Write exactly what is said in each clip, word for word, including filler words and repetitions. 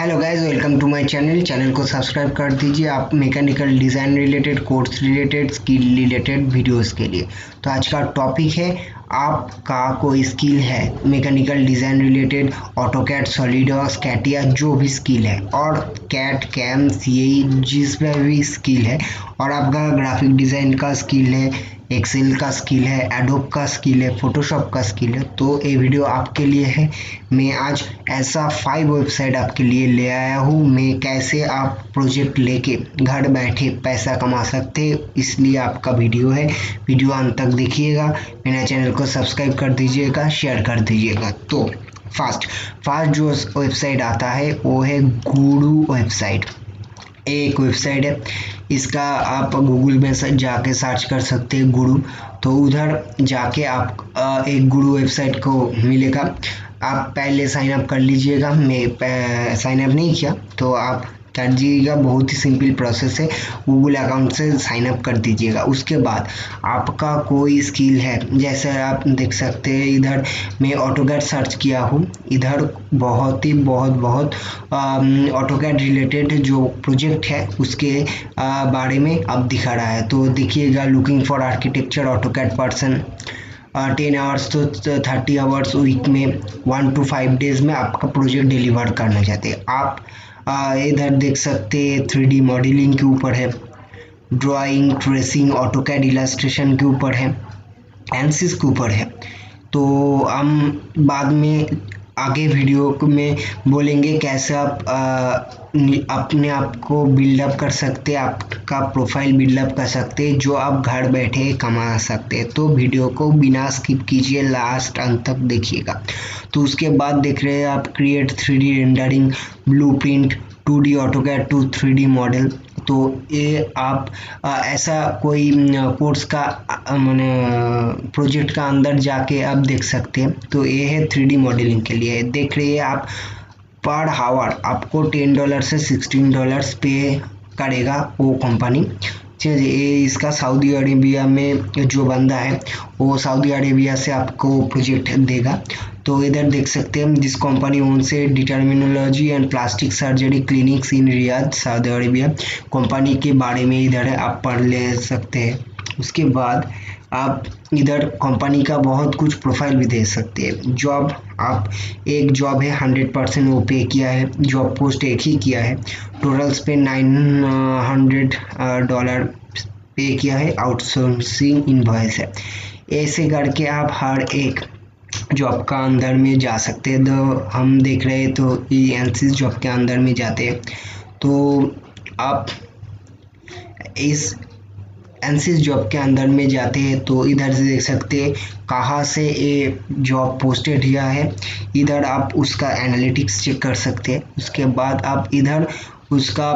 Hello guys, welcome to my channel. Channel को subscribe कर दीजिए आप mechanical design related, course related, skill related videos के लिए। तो आज का टॉपिक है, आपका कोई स्किल है mechanical design related, AutoCAD, SolidWorks, CATIA, जो भी स्किल है, और कैट, कैम, सी ए ई जिसमें भी स्किल है, और आपका ग्राफिक डिज़ाइन का स्किल है, एक्सेल का स्किल है, एडोब का स्किल है, फोटोशॉप का स्किल है, तो ये वीडियो आपके लिए है। मैं आज ऐसा फाइव वेबसाइट आपके लिए ले आया हूँ, मैं कैसे आप प्रोजेक्ट लेके घर बैठे पैसा कमा सकते हैं, इसलिए आपका वीडियो है। वीडियो अंत तक देखिएगा, मेरे चैनल को सब्सक्राइब कर दीजिएगा, शेयर कर दीजिएगा। तो फास्ट फास्ट जो वेबसाइट आता है वो है गुरु वेबसाइट। एक वेबसाइट है, इसका आप गूगल में जाके सर्च कर सकते हैं गुरु। तो उधर जाके आप एक गुरु वेबसाइट को मिलेगा, आप पहले साइन अप कर लीजिएगा। मैं साइन अप नहीं किया तो आप कर दीजिएगा, बहुत ही सिंपल प्रोसेस है। गूगल अकाउंट से साइन अप कर दीजिएगा। उसके बाद आपका कोई स्किल है, जैसे आप देख सकते हैं इधर मैं ऑटोकैड सर्च किया हूँ, इधर बहुत ही बहुत बहुत ऑटोकैड रिलेटेड जो प्रोजेक्ट है उसके आ, बारे में अब दिखा रहा है। तो देखिएगा, looking for architecture AutoCAD person, ten hours तो थर्टी आवर्स वीक में, वन टू फाइव डेज में आपका प्रोजेक्ट डिलीवर करना चाहते हैं आप। आ, इधर देख सकते हैं थ्री डी मॉडलिंग के ऊपर है, ड्राइंग, ट्रेसिंग, ऑटोकैड इलास्ट्रेशन के ऊपर है, एनसिस के ऊपर है। तो हम बाद में आगे वीडियो में बोलेंगे कैसे आप आ, अपने आप को बिल्डअप कर सकते हैं, आपका प्रोफाइल बिल्डअप कर सकते हैं, जो आप घर बैठे कमा सकते हैं। तो वीडियो को बिना स्किप कीजिए, लास्ट अंत तक देखिएगा। तो उसके बाद देख रहे हैं आप create three D rendering, blueprint, two D AutoCAD to three D model. तो ये आप आ, ऐसा कोई कोर्स का मैंने प्रोजेक्ट का अंदर जाके आप देख सकते हैं। तो ये है थ्री डी मॉडलिंग के लिए। देख रहे हैं आप पर हावर आपको टेन डॉलर से सिक्सटीन डॉलर्स पे करेगा वो कंपनी। चलिए, ये इसका सऊदी अरेबिया में जो बंदा है वो सऊदी अरेबिया से आपको प्रोजेक्ट देगा। तो इधर देख सकते हैं, दिस कंपनी ओन से dermatology and plastic surgery clinics in Riyadh Saudi Arabia. Company के बारे में इधर आप पढ़ ले सकते हैं। उसके बाद आप इधर कंपनी का बहुत कुछ प्रोफाइल भी दे सकते हैं। जॉब, आप एक जॉब है हंड्रेड परसेंट वो पे किया है, जॉब पोस्ट एक ही किया है, टोटल्स पे नाइन हंड्रेड डॉलर पे किया है, आउटसोर्सिंग इनवॉइस है। ऐसे करके आप हर एक जॉब का अंदर में जा सकते हैं। तो हम देख रहे हैं तो ई एनसिस जॉब के अंदर में जाते हैं। तो आप इस एनसिस जॉब के अंदर में जाते हैं तो इधर से देख सकते हैं कहाँ से ये जॉब पोस्टेड हुआ है। इधर आप उसका एनालिटिक्स चेक कर सकते हैं। उसके बाद आप इधर उसका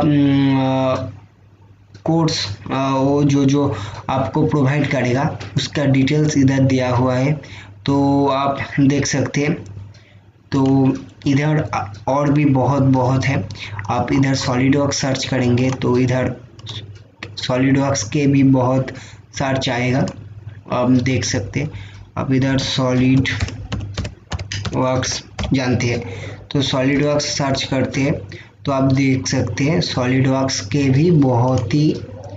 कोर्स वो जो जो आपको प्रोवाइड करेगा उसका डिटेल्स इधर दिया हुआ है, तो आप देख सकते हैं। तो इधर और भी बहुत बहुत है। आप इधर सॉलिडवर्क्स सर्च करेंगे तो इधर सॉलिडवर्क्स के भी बहुत सर्च आएगा, आप देख सकते हैं। आप इधर सॉलिड वर्क्स जानते हैं तो सॉलिडवर्क्स सर्च करते हैं तो आप देख सकते हैं सॉलिडवर्क्स के भी बहुत ही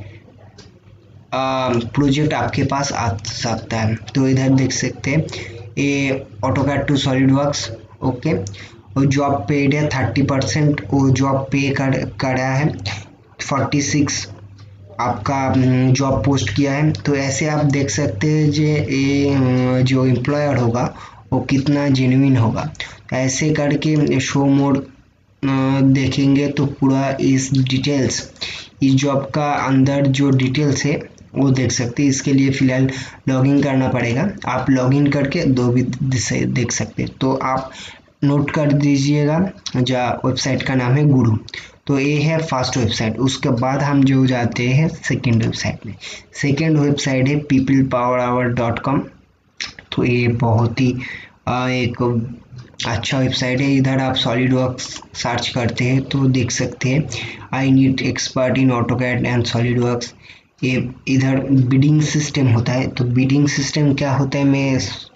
प्रोजेक्ट आपके पास आ सकता है। तो इधर देख सकते हैं ये ऑटोकैड टू सॉलिडवर्क्स, ओके। और जॉब पेड है थर्टी परसेंट, वो जॉब पे कर करा है, फोर्टी सिक्स आपका जॉब पोस्ट किया है। तो ऐसे आप देख सकते हैं जो ये जो एम्प्लॉयर होगा वो कितना जेन्युइन होगा। ऐसे करके शो मोड देखेंगे तो पूरा इस डिटेल्स, इस जॉब का अंदर जो डिटेल्स है वो देख सकते हैं। इसके लिए फ़िलहाल लॉगिन करना पड़ेगा, आप लॉगिन करके दो भी देख सकते हैं। तो आप नोट कर दीजिएगा, जो वेबसाइट का नाम है गुरु। तो ये है फर्स्ट वेबसाइट। उसके बाद हम जो जाते हैं सेकंड वेबसाइट में। सेकंड वेबसाइट है people power hour dot com. तो ये बहुत ही आ, एक अच्छा वेबसाइट है। इधर आप सॉलिडवर्क्स सर्च करते हैं तो देख सकते हैं I need expert in AutoCAD and SolidWorks. ये इधर बिडिंग सिस्टम होता है। तो बिडिंग सिस्टम क्या होता है मैं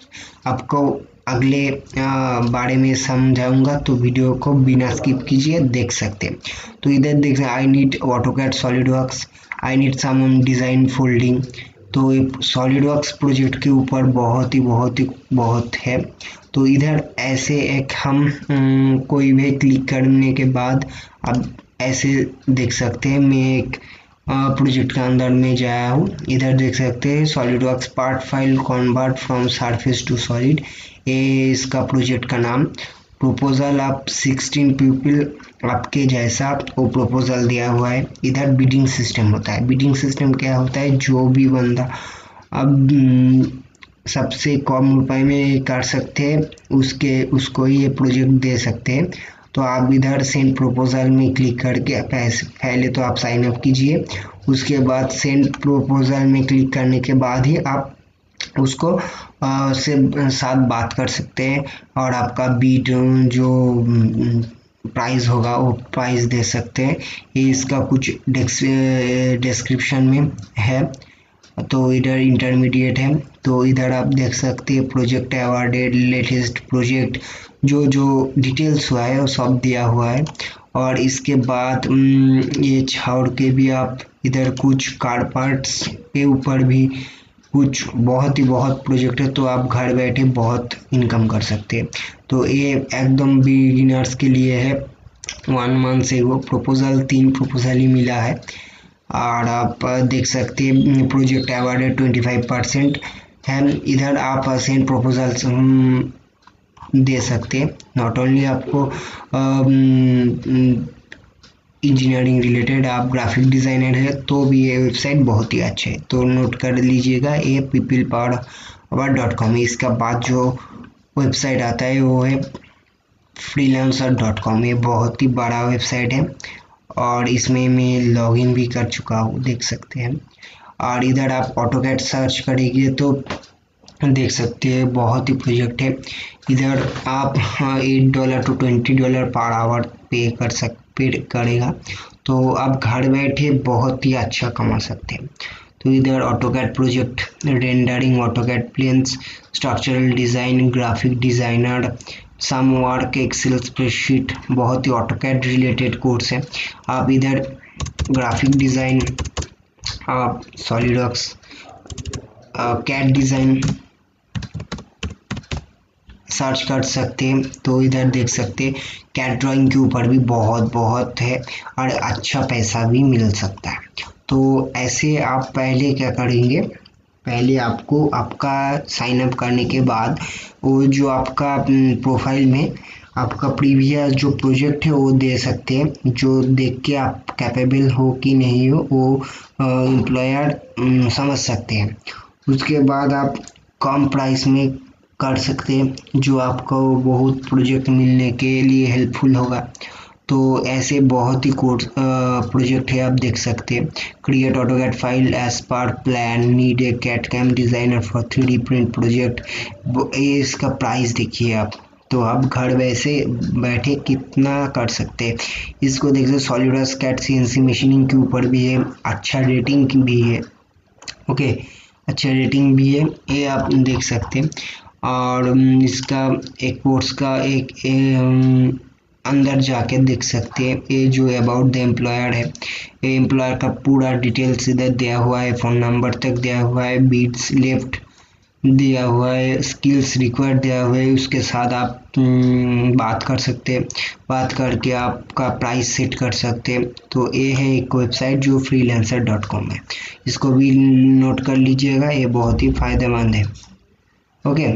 आपको अगले आ, बारे में समझाऊंगा, तो वीडियो को बिना स्किप कीजिए देख सकते हैं। तो इधर देख सकते I need AutoCAD SolidWorks, I need some design folding. तो सॉलिडवर्क्स प्रोजेक्ट के ऊपर बहुत ही बहुत ही बहुत है। तो इधर ऐसे एक हम उम, कोई भी क्लिक करने के बाद अब ऐसे देख सकते हैं। मैं एक प्रोजेक्ट के अंदर में जाया हूँ। इधर देख सकते हैं SolidWorks part file convert from surface to solid, ये इसका प्रोजेक्ट का नाम। प्रपोजल आप सिक्सटीन पीपल आपके जैसा वो प्रपोजल दिया हुआ है। इधर बिडिंग सिस्टम होता है। बिडिंग सिस्टम क्या होता है, जो भी बंदा अब सबसे कम रुपए में कर सकते हैं उसके उसको ही ये प्रोजेक्ट दे सकते हैं। तो आप इधर सेंड प्रपोजल में क्लिक करके पैसे पहले तो आप साइन अप कीजिए, उसके बाद सेंड प्रपोजल में क्लिक करने के बाद ही आप उसको आ, से साथ बात कर सकते हैं और आपका बीट जो प्राइस होगा वो प्राइस दे सकते हैं। ये इसका कुछ डिस्क्रिप्शन में है। तो इधर इंटरमीडिएट है। तो इधर आप देख सकते हैं प्रोजेक्ट अवार्डेड, लेटेस्ट प्रोजेक्ट, जो जो डिटेल्स हुआ है वो सब दिया हुआ है। और इसके बाद ये छोड़ के भी आप इधर कुछ कार पार्ट्स के ऊपर भी कुछ बहुत ही बहुत प्रोजेक्ट है। तो आप घर बैठे बहुत इनकम कर सकते हैं। तो ये एकदम बिगिनर्स के लिए है। वन मंथ से वो प्रपोजल तीन प्रपोजल ही मिला है। और आप देख सकते हैं project awarded twenty five percent है। इधर आप सेंड प्रपोजल्स दे सकते हैं। नॉट ओनली आपको इंजीनियरिंग रिलेटेड, आप ग्राफिक डिज़ाइनर है तो भी ये वेबसाइट बहुत ही अच्छे है। तो नोट कर लीजिएगा, ये people power award dot com. इसका बाद जो वेबसाइट आता है वो है फ्रीलांसर डॉट कॉम। ये बहुत ही बड़ा वेबसाइट है और इसमें मैं लॉगिन भी कर चुका हूँ, देख सकते हैं। और इधर आप ऑटोकैड सर्च करेंगे तो देख सकते हैं बहुत ही प्रोजेक्ट है। इधर आप eight dollar to twenty dollar per hour pay कर सक पे करेगा। तो आप घर बैठे बहुत ही अच्छा कमा सकते हैं। तो इधर AutoCAD project, rendering, AutoCAD plans, structural design, graphic designer, some work, Excel spreadsheet, बहुत ही ऑटोकैड रिलेटेड कोर्स है। आप इधर ग्राफिक डिज़ाइन, आप सॉलिडवर्क्स, कैड डिज़ाइन सर्च कर सकते हैं। तो इधर देख सकते हैं कैड ड्राइंग के ऊपर भी बहुत बहुत है और अच्छा पैसा भी मिल सकता है। तो ऐसे आप पहले क्या करेंगे, पहले आपको आपका साइन अप करने के बाद वो जो आपका प्रोफाइल में आपका प्रीवियस जो प्रोजेक्ट है वो दे सकते हैं, जो देख के आप कैपेबल हो कि नहीं हो वो एम्प्लॉयर समझ सकते हैं। उसके बाद आप कम प्राइस में कर सकते हैं, जो आपको बहुत प्रोजेक्ट मिलने के लिए हेल्पफुल होगा। तो ऐसे बहुत ही कोर्स प्रोजेक्ट है, आप देख सकते हैं। Create AutoCAD file as per plan, need a CAD CAM designer for three D print project. ये इसका प्राइस देखिए आप। तो आप घर वैसे बैठे कितना कर सकते हैं। इसको देख सकते सॉलिडवर्क्स कैड सीएनसी मशीनिंग के ऊपर भी है, अच्छा रेटिंग भी है। ओके, अच्छा रेटिंग भी है, ये आप देख सकते हैं। और इसका एक कोर्स का एक ए, अंदर जाके देख सकते हैं। ये जो अबाउट द एम्प्लॉयर है, ये एम्प्लॉयर का पूरा डिटेल्स इधर दिया हुआ है, फ़ोन नंबर तक दिया हुआ है, बीट्स लेफ्ट दिया हुआ है, स्किल्स रिक्वायर्ड दिया हुआ है। उसके साथ आप बात कर सकते हैं, बात करके आपका प्राइस सेट कर सकते हैं। तो ये है एक वेबसाइट जो फ्रीलांसर डॉट कॉम है, इसको भी नोट कर लीजिएगा, ये बहुत ही फ़ायदेमंद है। ओके,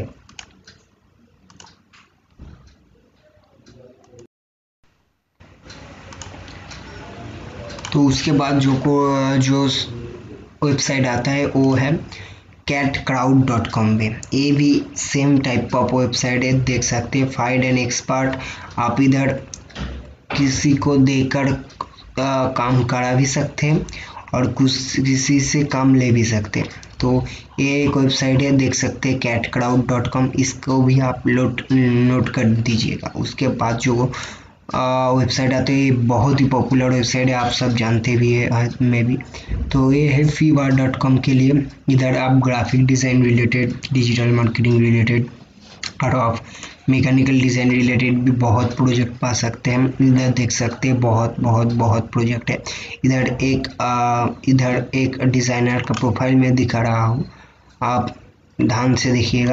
तो उसके बाद जो को जो वेबसाइट आता है वो है कैट क्राउड डॉट कॉम में। ये भी सेम टाइप ऑफ वेबसाइट है, देख सकते हैं। फाइंड एन एक्सपर्ट, आप इधर किसी को देकर काम करा भी सकते हैं और कुछ किसी से काम ले भी सकते हैं। तो ये एक वेबसाइट है, देख सकते हैं कैट क्राउड डॉट कॉम, इसको भी आप लोड नोट कर दीजिएगा। उसके बाद जो वेबसाइट आते हैं, बहुत ही पॉपुलर वेबसाइट है, आप सब जानते भी है मैं भी। तो ये है फीवर डॉट कॉम के लिए। इधर आप graphic design related, digital marketing related और आप मैकेनिकल डिज़ाइन रिलेटेड भी बहुत प्रोजेक्ट पा सकते हैं। इधर देख सकते हैं बहुत बहुत बहुत प्रोजेक्ट है। इधर एक आ, इधर एक डिज़ाइनर का प्रोफाइल में दिखा रहा हूँ, आप ध्यान से देखिएगा।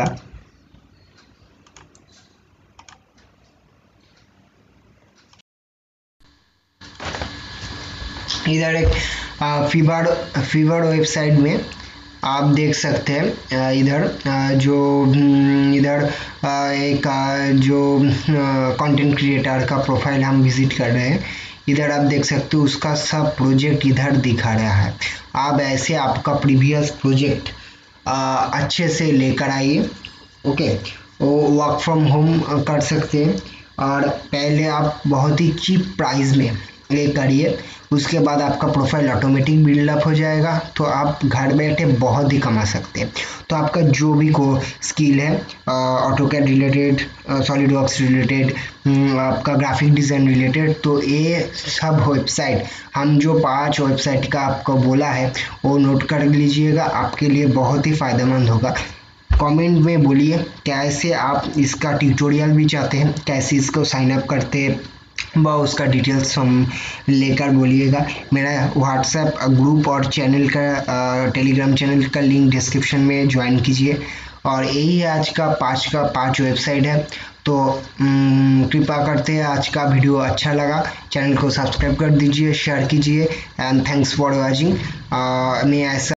इधर एक फीवर फीवर वेबसाइट में आप देख सकते हैं, इधर जो इधर एक जो कंटेंट क्रिएटर का प्रोफाइल हम विजिट कर रहे हैं, इधर आप देख सकते हो उसका सब प्रोजेक्ट इधर दिखा रहा है। आप ऐसे आपका प्रीवियस प्रोजेक्ट अच्छे से लेकर आइए, ओके। वो वर्क फ्रॉम होम कर सकते हैं और पहले आप बहुत ही चीप प्राइस में ये करिए, उसके बाद आपका प्रोफाइल ऑटोमेटिक बिल्डअप हो जाएगा, तो आप घर बैठे बहुत ही कमा सकते हैं। तो आपका जो भी को स्किल है, AutoCAD related, SolidWorks related, आपका ग्राफिक डिज़ाइन रिलेटेड, तो ये सब वेबसाइट, हम जो पांच वेबसाइट का आपको बोला है वो नोट कर लीजिएगा, आपके लिए बहुत ही फ़ायदेमंद होगा। कमेंट में बोलिए कैसे आप इसका ट्यूटोरियल भी चाहते हैं, कैसे इसको साइन अप करते हैं, व उसका डिटेल्स हम लेकर बोलिएगा। मेरा व्हाट्सएप ग्रुप और चैनल का, टेलीग्राम चैनल का लिंक डिस्क्रिप्शन में ज्वाइन कीजिए। और यही है आज का पाँच का पाँच वेबसाइट है। तो कृपा करते हैं आज का वीडियो अच्छा लगा, चैनल को सब्सक्राइब कर दीजिए, शेयर कीजिए, एंड थैंक्स फॉर वॉचिंग। मैं ऐसा